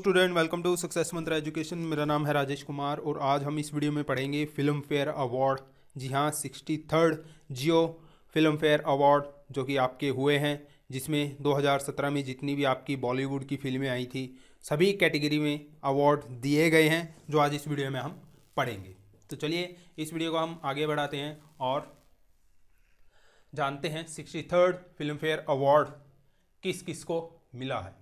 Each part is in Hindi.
Student, welcome to success Mantra education. मेरा नाम है राजेश कुमार और आज हम इस वीडियो में पढ़ेंगे फिल्म फेयर अवार्ड। जी हाँ, 63rd जियो फिल्म फेयर अवार्ड जो कि आपके हुए हैं, जिसमें 2017 में जितनी भी आपकी बॉलीवुड की फिल्में आई थी सभी कैटेगरी में अवार्ड दिए गए हैं, जो आज इस वीडियो में हम पढ़ेंगे। तो चलिए इस वीडियो को हम आगे बढ़ाते हैं और जानते हैं 63rd फिल्म फेयर अवार्ड किस किस को मिला है।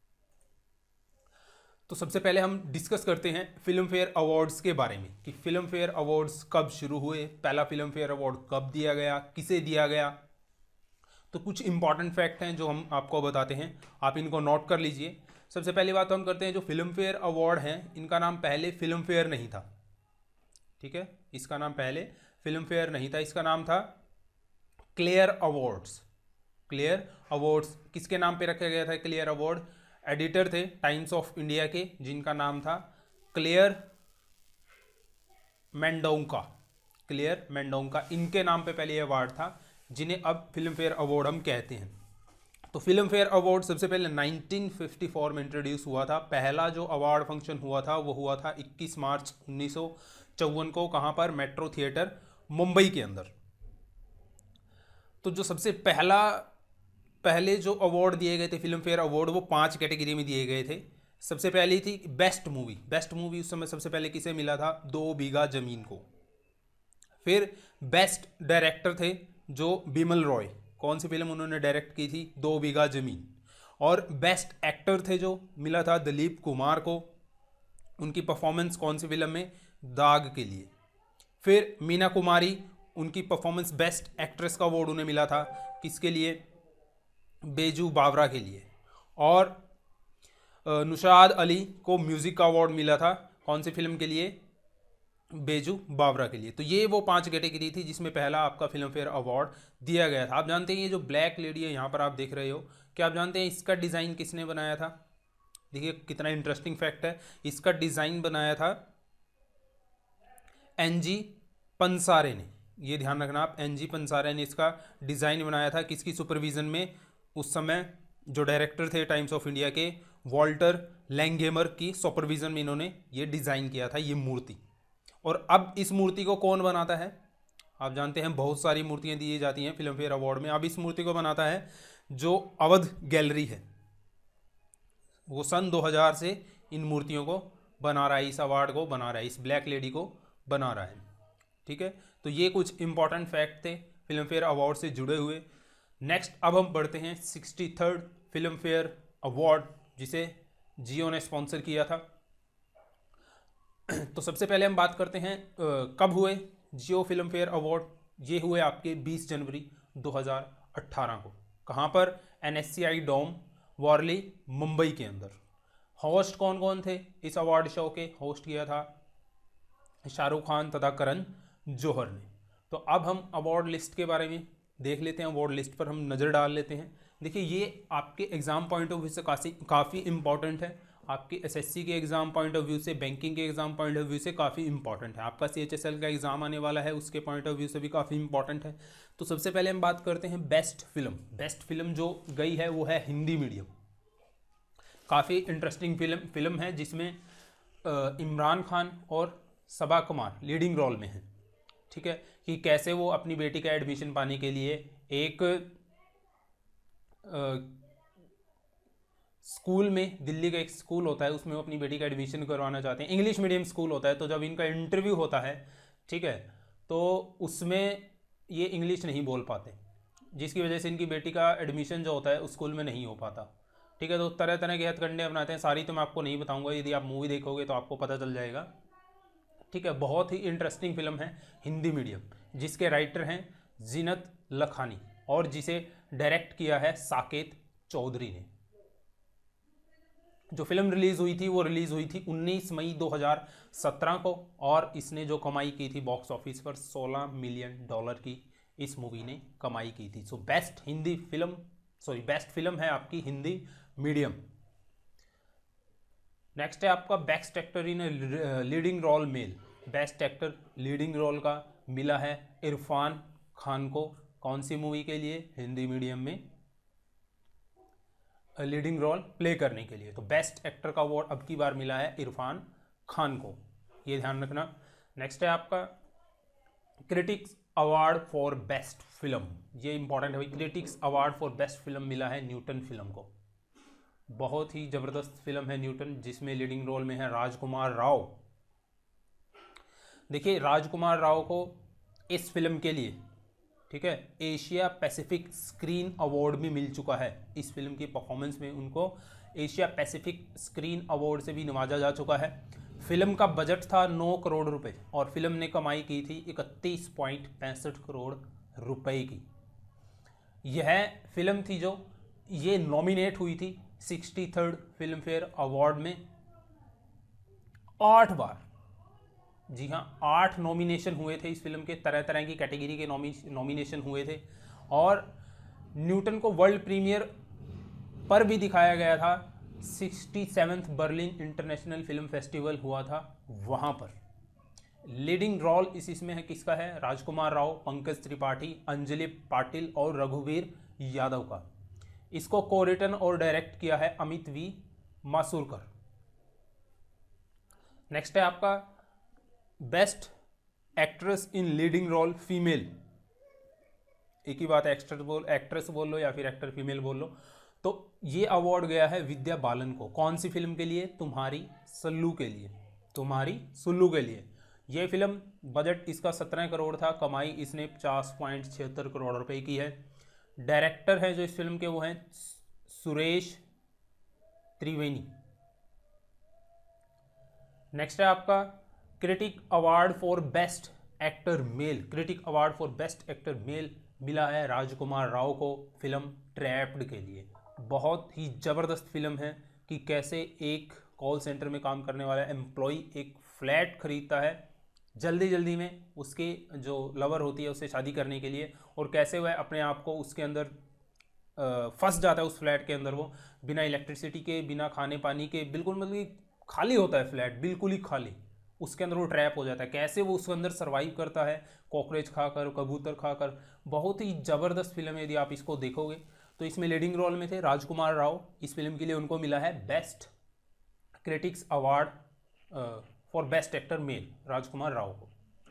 तो सबसे पहले हम डिस्कस करते हैं फिल्म फेयर अवार्ड्स के बारे में कि फिल्म फेयर अवार्ड्स कब शुरू हुए, पहला फिल्म फेयर अवार्ड कब दिया गया, किसे दिया गया। तो कुछ इंपॉर्टेंट फैक्ट हैं जो हम आपको बताते हैं, आप इनको नोट कर लीजिए। सबसे पहली बात तो हम करते हैं, जो फिल्म फेयर अवार्ड हैं इनका नाम पहले फिल्म फेयर नहीं था। ठीक है, इसका नाम पहले फिल्म फेयर नहीं था, इसका नाम था क्लेयर अवार्ड्स। क्लेयर अवार्ड्स किसके नाम पे रखा गया था? क्लेयर अवार्ड एडिटर थे टाइम्स ऑफ इंडिया के, जिनका नाम था क्लेयर मेंडोंका। क्लेयर मेंडोंका, इनके नाम पे पहले ये अवार्ड था, जिन्हें अब फिल्म फेयर अवार्ड हम कहते हैं। तो फिल्म फेयर अवार्ड सबसे पहले 1954 में इंट्रोड्यूस हुआ था। पहला जो अवार्ड फंक्शन हुआ था वो हुआ था 21 मार्च 1954 को। कहाँ पर? मेट्रो थिएटर मुंबई के अंदर। तो जो सबसे पहले जो अवार्ड दिए गए थे फिल्म फेयर अवार्ड, वो 5 कैटेगरी में दिए गए थे। सबसे पहली थी बेस्ट मूवी। बेस्ट मूवी उस समय सबसे पहले किसे मिला था? 2 बीघा जमीन को। फिर बेस्ट डायरेक्टर थे जो बिमल रॉय, कौन सी फिल्म उन्होंने डायरेक्ट की थी? 2 बीघा जमीन। और बेस्ट एक्टर थे जो मिला था दिलीप कुमार को, उनकी परफॉर्मेंस कौन सी फिल्म में? दाग के लिए। फिर मीना कुमारी, उनकी परफॉर्मेंस बेस्ट एक्ट्रेस का अवार्ड उन्हें मिला था, किसके लिए? बेजू बावरा के लिए। और नुशाद अली को म्यूजिक का अवार्ड मिला था, कौन सी फिल्म के लिए? बेजू बावरा के लिए। तो ये वो 5 कैटेगरी थी जिसमें पहला आपका फिल्म फेयर अवार्ड दिया गया था। आप जानते हैं ये जो ब्लैक लेडी है यहाँ पर आप देख रहे हो, क्या आप जानते हैं इसका डिज़ाइन किसने बनाया था? देखिए कितना इंटरेस्टिंग फैक्ट है, इसका डिज़ाइन बनाया था एनजी पंसारे ने। ये ध्यान रखना आप, एनजी पंसारे ने इसका डिज़ाइन बनाया था। किसकी सुपरविज़न में? उस समय जो डायरेक्टर थे टाइम्स ऑफ इंडिया के, वॉल्टर लैंगहेमर की सुपरविज़न में इन्होंने ये डिज़ाइन किया था ये मूर्ति। और अब इस मूर्ति को कौन बनाता है? आप जानते हैं बहुत सारी मूर्तियां दी जाती हैं फिल्म फेयर अवार्ड में। अब इस मूर्ति को बनाता है जो अवध गैलरी है, वो सन 2000 से इन मूर्तियों को बना रहा है, इस अवार्ड को बना रहा है, इस ब्लैक लेडी को बना रहा है। ठीक है, तो ये कुछ इंपॉर्टेंट फैक्ट थे फिल्म फेयर अवार्ड से जुड़े हुए। नेक्स्ट अब हम बढ़ते हैं 63rd फिल्म फेयर अवार्ड, जिसे जियो ने स्पॉन्सर किया था। तो सबसे पहले हम बात करते हैं कब हुए जियो फिल्म फेयर अवार्ड। ये हुए आपके 20 जनवरी 2018 को। कहाँ पर? NSCI डोम, वॉरली, मुंबई के अंदर। होस्ट कौन कौन थे इस अवार्ड शो के? होस्ट किया था शाहरुख खान तथा करण जौहर ने। तो अब हम अवार्ड लिस्ट के बारे में देख लेते हैं, अवार्ड लिस्ट पर हम नज़र डाल लेते हैं। देखिए ये आपके एग्ज़ाम पॉइंट ऑफ व्यू से काफ़ी इंपॉर्टेंट है, आपके SSC के एग्ज़ाम पॉइंट ऑफ व्यू से, बैंकिंग के एग्ज़ाम पॉइंट ऑफ व्यू से काफ़ी इंपॉर्टेंट है, आपका CHSL का एग्ज़ाम आने वाला है उसके पॉइंट ऑफ व्यू से भी काफ़ी इंपॉर्टेंट है। तो सबसे पहले हम बात करते हैं बेस्ट फिल्म। बेस्ट फिल्म जो गई है वो है हिंदी मीडियम। काफ़ी इंटरेस्टिंग फिल्म है जिसमें इमरान खान और सबा कुमार लीडिंग रोल में हैं। ठीक है, कि कैसे वो अपनी बेटी का एडमिशन पाने के लिए एक स्कूल में, दिल्ली का एक स्कूल होता है उसमें वो अपनी बेटी का एडमिशन करवाना चाहते हैं। इंग्लिश मीडियम स्कूल होता है, तो जब इनका इंटरव्यू होता है, ठीक है, तो उसमें ये इंग्लिश नहीं बोल पाते, जिसकी वजह से इनकी बेटी का एडमिशन जो होता है उस स्कूल में नहीं हो पाता। ठीक है, तो तरह तरह के हथकंडे अपनाते हैं, सारी तो मैं आपको नहीं बताऊंगा, यदि आप मूवी देखोगे तो आपको पता चल जाएगा। ठीक है, बहुत ही इंटरेस्टिंग फिल्म है हिंदी मीडियम, जिसके राइटर हैं जीनत लखानी और जिसे डायरेक्ट किया है साकेत चौधरी ने। जो फिल्म रिलीज हुई थी वो रिलीज हुई थी 19 मई 2017 को, और इसने जो कमाई की थी बॉक्स ऑफिस पर $16 मिलियन की इस मूवी ने कमाई की थी। सो बेस्ट फिल्म है आपकी हिंदी मीडियम। नेक्स्ट है आपका best actor in leading role male. Best actor leading role का मिला है इरफान खान को, कौन सी मूवी के लिए? हिंदी मीडियम में लीडिंग रोल प्ले करने के लिए। तो बेस्ट एक्टर का अवार्ड अब की बार मिला है इरफान खान को, ये ध्यान रखना। नेक्स्ट है आपका critics award for best film, ये इंपॉर्टेंट है भाई। Critics award for best film मिला है न्यूटन फिल्म को। बहुत ही जबरदस्त फिल्म है न्यूटन, जिसमें लीडिंग रोल में है राजकुमार राव। देखिए राजकुमार राव को इस फिल्म के लिए, ठीक है, एशिया पैसिफिक स्क्रीन अवार्ड भी मिल चुका है। इस फिल्म की परफॉर्मेंस में उनको एशिया पैसिफिक स्क्रीन अवार्ड से भी नवाजा जा चुका है। फिल्म का बजट था 9 करोड़ रुपए और फिल्म ने कमाई की थी 31.65 करोड़ रुपए की। यह फिल्म थी जो ये नॉमिनेट हुई थी 63rd फिल्म फेयर अवार्ड में 8 बार। जी हाँ, 8 नॉमिनेशन हुए थे इस फिल्म के, तरह तरह की कैटेगरी के नॉमिनेशन हुए थे। और न्यूटन को वर्ल्ड प्रीमियर पर भी दिखाया गया था, 67th Berlin international film festival हुआ था वहाँ पर। लीडिंग रोल इसमें है किसका है? राजकुमार राव, पंकज त्रिपाठी, अंजलि पाटिल और रघुवीर यादव का। इसको को रिटन और डायरेक्ट किया है अमित वी मासुरकर। नेक्स्ट है आपका best actress in leading role female. एक ही बात है, एक्ट्रेस बोल लो या फिर एक्टर फीमेल बोल लो। तो ये अवार्ड गया है विद्या बालन को। कौन सी फिल्म के लिए? तुम्हारी सल्लू के लिए। तुम्हारी सुल्लू के लिए। ये फिल्म बजट इसका 17 करोड़ था, कमाई इसने 50.76 करोड़ रुपए की है। डायरेक्टर है जो इस फिल्म के वो हैं सुरेश त्रिवेणी। नेक्स्ट है आपका critic award for best actor male. Critic award for best actor male मिला है राजकुमार राव को फिल्म ट्रैप्ड के लिए। बहुत ही ज़बरदस्त फिल्म है कि कैसे एक कॉल सेंटर में काम करने वाला एम्प्लॉय एक फ्लैट खरीदता है जल्दी जल्दी में उसके जो लवर होती है उससे शादी करने के लिए, और कैसे वह अपने आप को उसके अंदर फंस जाता है उस फ्लैट के अंदर। वो बिना इलेक्ट्रिसिटी के, बिना खाने पानी के, बिल्कुल मतलब खाली होता है फ्लैट, बिल्कुल ही खाली। उसके अंदर वो ट्रैप हो जाता है। कैसे वो उसके अंदर सर्वाइव करता है, कॉकरोच खाकर, कबूतर खाकर। बहुत ही ज़बरदस्त फिल्म है, यदि आप इसको देखोगे। तो इसमें लीडिंग रोल में थे राजकुमार राव। इस फिल्म के लिए उनको मिला है best critics award for best actor male, Rajkumar Rao को।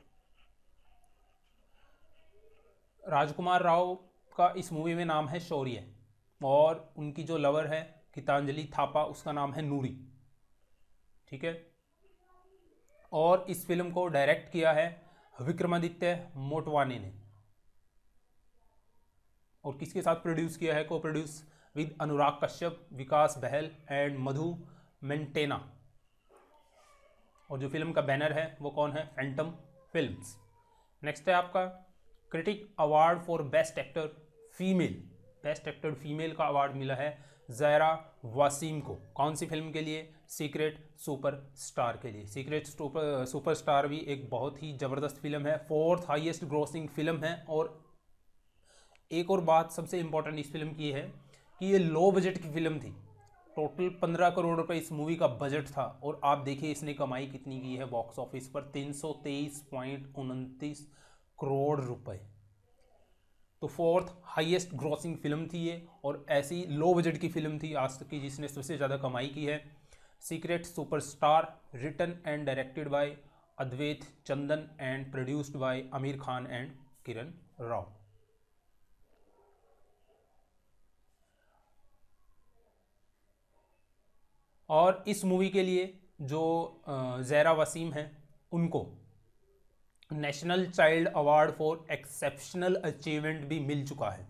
राजकुमार राव का इस मूवी में नाम है शौर्य, और उनकी जो लवर है गीतांजलि थापा, उसका नाम है नूरी, ठीक है। और इस फिल्म को डायरेक्ट किया है विक्रमादित्य मोटवाने ने। और किसके साथ प्रोड्यूस किया है? को produce with Anurag Kashyap, Vikas Bahl and Madhu Mantena. और जो फिल्म का बैनर है वो कौन है? Phantom films. नेक्स्ट है आपका critic award for best actor female. Best actor female का अवार्ड मिला है ज़हरा वसीम को। कौन सी फिल्म के लिए? सीक्रेट सुपर स्टार के लिए। सीक्रेट सुपर स्टार भी एक बहुत ही ज़बरदस्त फिल्म है, 4th हाईएस्ट ग्रॉसिंग फिल्म है। और एक और बात सबसे इंपॉर्टेंट इस फिल्म की है कि ये लो बजट की फिल्म थी। टोटल 15 करोड़ रुपए इस मूवी का बजट था, और आप देखिए इसने कमाई कितनी की है बॉक्स ऑफिस पर, 323.29 करोड़ रुपए। तो 4th हाईएस्ट ग्रॉसिंग फिल्म थी ये, और ऐसी लो बजट की फिल्म थी आज तक की जिसने सबसे ज़्यादा कमाई की है। Secret superstar, written and directed by Advait Chandan and produced by Aamir Khan and Kiran Rao. और इस मूवी के लिए जो ज़हरा वसीम हैं उनको national child award for exceptional achievement भी मिल चुका है।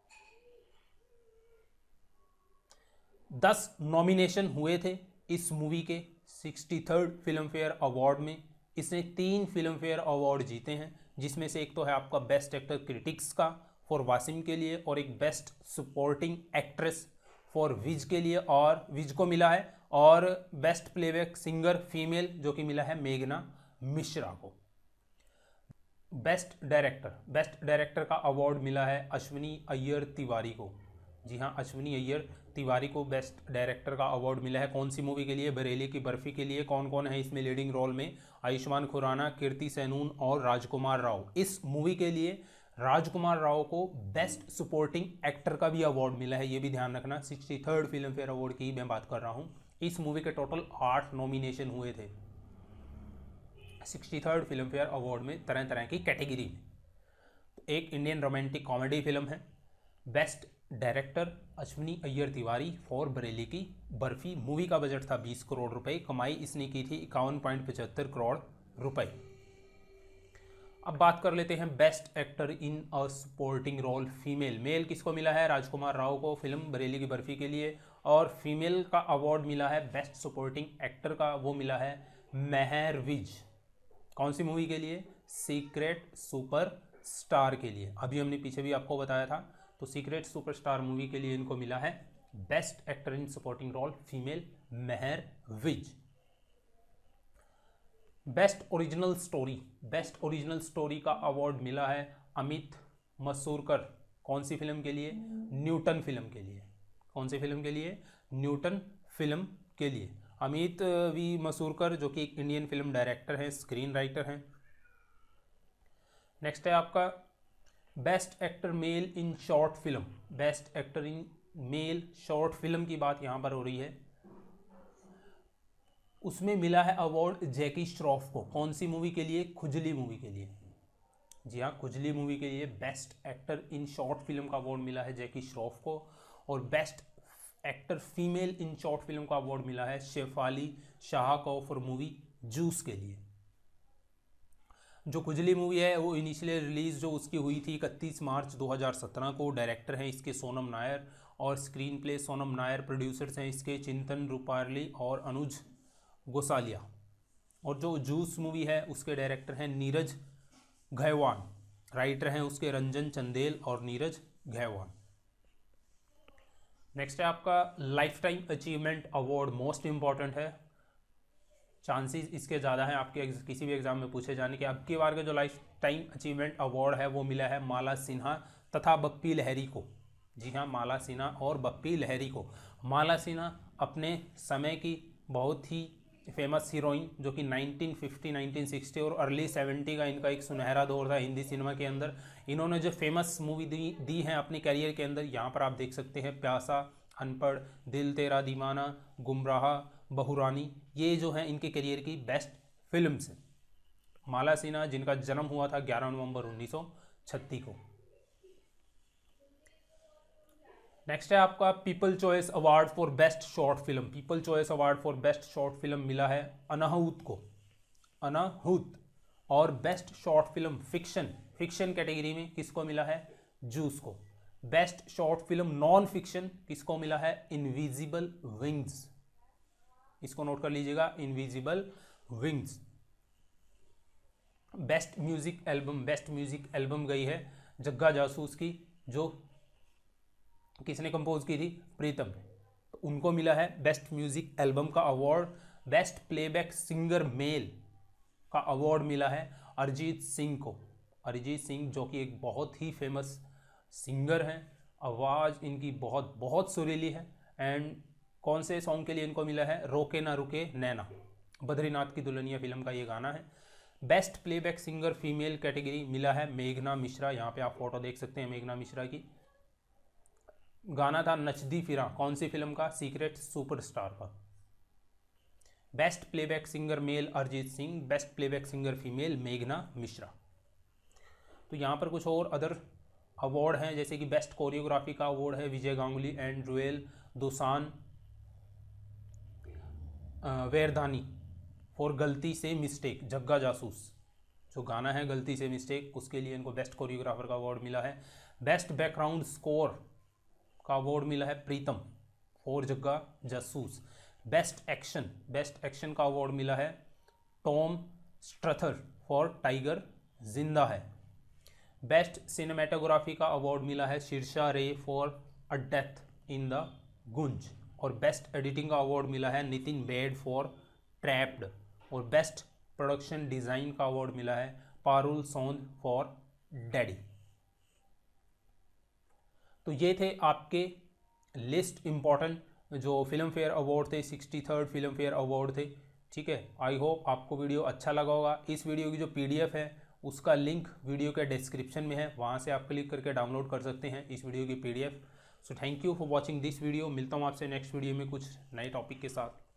10 नॉमिनेशन हुए थे इस मूवी के 63rd फिल्म फेयर अवार्ड में। इसने 3 फिल्म फेयर अवार्ड जीते हैं, जिसमें से एक तो है आपका बेस्ट एक्टर क्रिटिक्स का फॉर वासिम के लिए, और एक best supporting actress for Vij के लिए, और विज को मिला है, और बेस्ट प्लेबैक सिंगर फीमेल जो कि मिला है मेघना मिश्रा को। बेस्ट डायरेक्टर का अवार्ड मिला है अश्विनी अय्यर तिवारी को। जी हाँ, अश्विनी अय्यर तिवारी को बेस्ट डायरेक्टर का अवार्ड मिला है। कौन सी मूवी के लिए? बरेली की बर्फी के लिए। कौन कौन है इसमें लीडिंग रोल में? आयुष्मान खुराना, कीर्ति सेनून और राजकुमार राव। इस मूवी के लिए राजकुमार राव को बेस्ट सपोर्टिंग एक्टर का भी अवार्ड मिला है, ये भी ध्यान रखना। 63rd फिल्म फेयर अवार्ड की मैं बात कर रहा हूँ। इस मूवी के टोटल 8 नॉमिनेशन हुए थे 63rd फिल्म फेयर अवार्ड में, तरह तरह की कैटेगरी में। एक इंडियन रोमांटिक कॉमेडी फिल्म है। Best director Ashwiny Iyer Tiwari for Bareilly Ki Barfi. Movie का बजट था 20 करोड़ रुपए, कमाई इसने की थी 51.75 करोड़ रुपए। अब बात कर लेते हैं best actor in a supporting role female. Male किसको मिला है? राजकुमार राव को फिल्म बरेली की बर्फी के लिए। और फीमेल का अवार्ड मिला है बेस्ट सपोर्टिंग एक्टर का, वो मिला है मेहर विज। कौन सी मूवी के लिए? सीक्रेट सुपर स्टार के लिए। अभी हमने पीछे भी आपको बताया था। तो सीक्रेट सुपरस्टार मूवी के लिए इनको मिला है best actor in supporting role female, Mehar Vij. Best original story, best original story का अवार्ड मिला है अमित मसूरकर। कौन सी फिल्म के लिए? न्यूटन फिल्म के लिए। कौन सी फिल्म के लिए? न्यूटन फिल्म के लिए। अमित वी मसूरकर जो कि एक इंडियन फिल्म डायरेक्टर हैं, स्क्रीन राइटर हैं। नेक्स्ट है आपका best actor male in short film. Best actor in male short film की बात यहां पर हो रही है। उसमें मिला है अवार्ड जैकी श्रॉफ को। कौन सी मूवी के लिए? खुजली मूवी के लिए। जी हाँ, खुजली मूवी के लिए best actor in short film का अवार्ड मिला है जैकी श्रॉफ को। और best actor female in short film का अवार्ड मिला है शेफाली शाह को फॉर मूवी जूस के लिए। जो खुजली मूवी है वो इनिशियली रिलीज जो उसकी हुई थी 31 मार्च 2017 को। डायरेक्टर हैं इसके सोनम नायर और screenplay Sonam Nayar. Producers हैं इसके चिंतन रूपारली और अनुज गोसालिया। और जो जूस मूवी है उसके डायरेक्टर हैं नीरज घैवान। राइटर हैं उसके रंजन चंदेल और नीरज घैवान। नेक्स्ट है आपका lifetime achievement award. Most important है, चांसेस इसके ज़्यादा हैं आपके किसी भी एग्जाम में पूछे जाने के। अब की बार के जो लाइफ टाइम अचीवमेंट अवार्ड है वो मिला है माला सिन्हा तथा बप्पी लहरी को। जी हाँ, माला सिन्हा और बप्पी लहरी को। माला सिन्हा अपने समय की बहुत ही फेमस हीरोइन, जो कि 1950, 1960 और अर्ली 70 का इनका एक सुनहरा दौर था हिंदी सिनेमा के अंदर। इन्होंने जो फेमस मूवी दी हैं अपने करियर के अंदर, यहाँ पर आप देख सकते हैं प्यासा, अनपढ़, दिल तेरा दीवाना, गुमराह, बहुरानी, ये जो है इनके करियर की बेस्ट फिल्म्स हैं। माला सिन्हा जिनका जन्म हुआ था 11 नवंबर 1936 को। नेक्स्ट है आपका people choice award for best short film. People choice award for best short film मिला है अनाहूत को, अनाहूत। और best short film fiction category में किसको मिला है? जूस को। Best short film non fiction किसको मिला है? Invisible wings. इसको नोट कर लीजिएगा, invisible wings. Best music album गई है जग्गा जासूस की, जो किसने कंपोज की थी? प्रीतम। तो उनको मिला है बेस्ट म्यूजिक एल्बम का award. Best playback singer male का अवार्ड मिला है अरिजीत सिंह को। अरिजीत सिंह जो कि एक बहुत ही फेमस सिंगर हैं, आवाज़ इनकी बहुत बहुत सुरीली है। एंड कौन से सॉन्ग के लिए इनको मिला है? रोके ना रुके नैना, बद्रीनाथ की दुल्हनिया फिल्म का ये गाना है। Best playback singer female category मिला है मेघना मिश्रा। यहाँ पे आप फोटो देख सकते हैं मेघना मिश्रा की। गाना था नचदी फिरा, कौन सी फिल्म का? सीक्रेट सुपरस्टार का। Best playback singer male Arijit Singh, best playback singer female मेघना मिश्रा। तो यहाँ पर कुछ और अदर अवार्ड हैं, जैसे कि बेस्ट कोरियोग्राफी का अवार्ड है Vijay Ganguly and Ruel Dausan Varindani for Galti Se mistake, जग्गा जासूस। जो गाना है गलती से मिस्टेक, उसके लिए इनको बेस्ट कोरियोग्राफर का अवार्ड मिला है। बेस्ट बैकग्राउंड स्कोर का अवार्ड मिला है प्रीतम फॉर जग्गा जासूस। बेस्ट एक्शन का अवार्ड मिला है टॉम स्ट्रथर फॉर टाइगर जिंदा है। बेस्ट सिनेमेटोग्राफी का अवार्ड मिला है Shirsha Ray for a death in the Gunj. और बेस्ट एडिटिंग का अवार्ड मिला है नितिन बेड फॉर ट्रैप्ड। और बेस्ट प्रोडक्शन डिज़ाइन का अवार्ड मिला है पारुल सोंद फॉर डैडी। तो ये थे आपके लिस्ट इम्पॉर्टेंट जो फिल्म फेयर अवार्ड थे, 63rd फिल्म फेयर अवार्ड थे। ठीक है, आई होप आपको वीडियो अच्छा लगा होगा। इस वीडियो की जो PDF है उसका लिंक वीडियो के डिस्क्रिप्शन में है, वहाँ से आप क्लिक करके डाउनलोड कर सकते हैं इस वीडियो की PDF। So thank you for watching this video. मिलता हूँ आपसे नेक्स्ट वीडियो में कुछ नए टॉपिक के साथ।